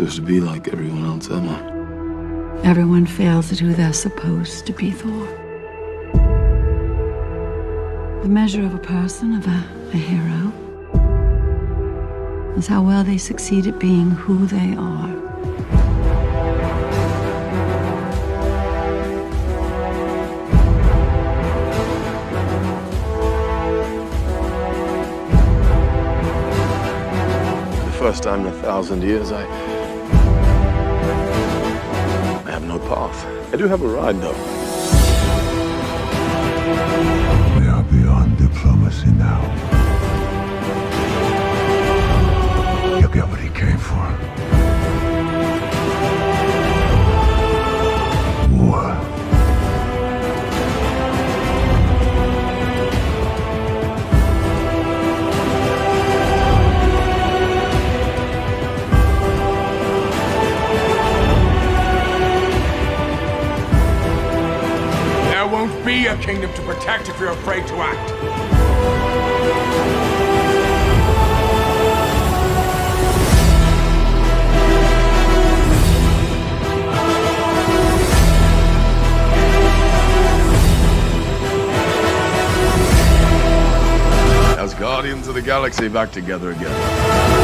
supposed to be like everyone else, Emma. Everyone fails at who they're supposed to be, Thor. The measure of a person, of a hero, is how well they succeed at being who they are. The first time in 1,000 years, I have no path. I do have a ride, though. We are beyond diplomacy now. You'll get what he came for. War. There won't be a kingdom to protect if you're afraid to act. As Guardians of the Galaxy back together again.